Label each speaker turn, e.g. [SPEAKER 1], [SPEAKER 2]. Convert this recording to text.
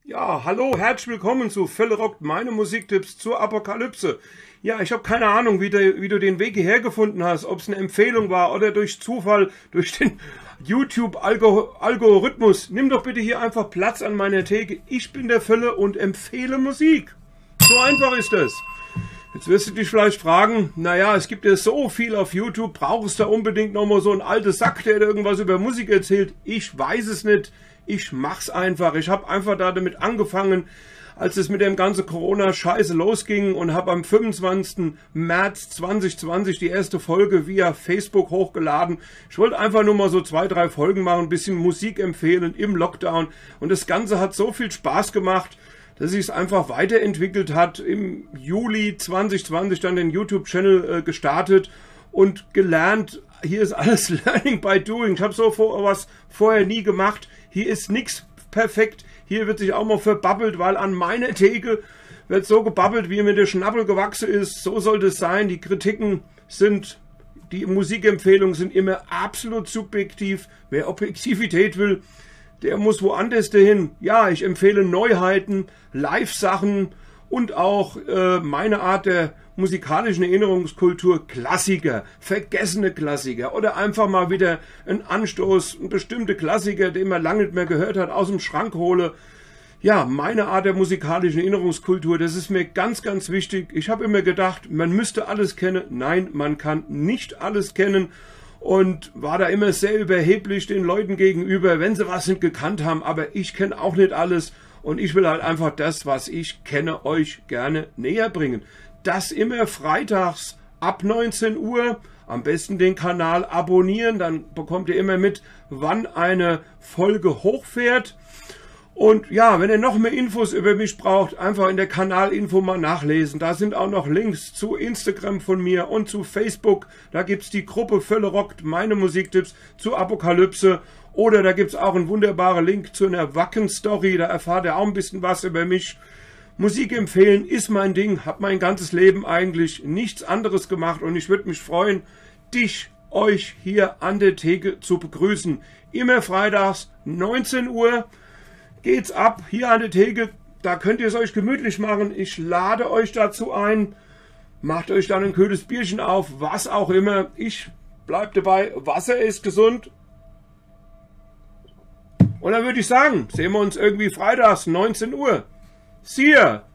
[SPEAKER 1] Ja, hallo, herzlich willkommen zu Fälle rockt meine Musiktipps zur Apokalypse. Ja, ich habe keine Ahnung, wie du den Weg hierher gefunden hast, ob es eine Empfehlung war oder durch Zufall, durch den YouTube-Algorithmus. Nimm doch bitte hier einfach Platz an meiner Theke. Ich bin der Fälle und empfehle Musik. So einfach ist es. Jetzt wirst du dich vielleicht fragen, naja, es gibt ja so viel auf YouTube, brauchst du da unbedingt nochmal so einen alten Sack, der irgendwas über Musik erzählt? Ich weiß es nicht, ich mach's einfach. Ich habe einfach damit angefangen, als es mit dem ganzen Corona-Scheiße losging und habe am 25. März 2020 die erste Folge via Facebook hochgeladen. Ich wollte einfach nur mal so 2, 3 Folgen machen, ein bisschen Musik empfehlen im Lockdown und das Ganze hat so viel Spaß gemacht, dass sich es einfach weiterentwickelt hat. Im Juli 2020 dann den YouTube-Channel gestartet und gelernt. Hier ist alles Learning by Doing. Ich habe so was vorher nie gemacht. Hier ist nichts perfekt. Hier wird sich auch mal verbabbelt, weil an meiner Theke wird so gebabbelt, wie mir der Schnabel gewachsen ist. So sollte es sein. Die Kritiken die Musikempfehlungen sind immer absolut subjektiv. Wer Objektivität will, der muss woanders hin. Ja, ich empfehle Neuheiten, Live-Sachen und auch meine Art der musikalischen Erinnerungskultur, Klassiker, vergessene Klassiker oder einfach mal wieder ein Anstoß, ein bestimmter Klassiker, den man lange nicht mehr gehört hat, aus dem Schrank hole. Ja, meine Art der musikalischen Erinnerungskultur, das ist mir ganz, ganz wichtig. Ich habe immer gedacht, man müsste alles kennen. Nein, man kann nicht alles kennen. Und war da immer sehr überheblich den Leuten gegenüber, wenn sie was nicht gekannt haben. Aber ich kenne auch nicht alles und ich will halt einfach das, was ich kenne, euch gerne näher bringen. Das immer freitags ab 19 Uhr. Am besten den Kanal abonnieren, dann bekommt ihr immer mit, wann eine Folge hochfährt. Und ja, wenn ihr noch mehr Infos über mich braucht, einfach in der Kanalinfo mal nachlesen. Da sind auch noch Links zu Instagram von mir und zu Facebook. Da gibt's die Gruppe Fälle rockt meine Musiktipps zu Apokalypse. Oder da gibt's auch einen wunderbaren Link zu einer Wacken-Story. Da erfahrt ihr auch ein bisschen was über mich. Musik empfehlen ist mein Ding. Hab mein ganzes Leben eigentlich nichts anderes gemacht. Und ich würde mich freuen, euch hier an der Theke zu begrüßen. Immer freitags, 19 Uhr. Geht's ab, hier an der Theke, da könnt ihr es euch gemütlich machen. Ich lade euch dazu ein. Macht euch dann ein kühles Bierchen auf, was auch immer. Ich bleib dabei, Wasser ist gesund. Und dann würde ich sagen, sehen wir uns irgendwie freitags, 19 Uhr. See ya!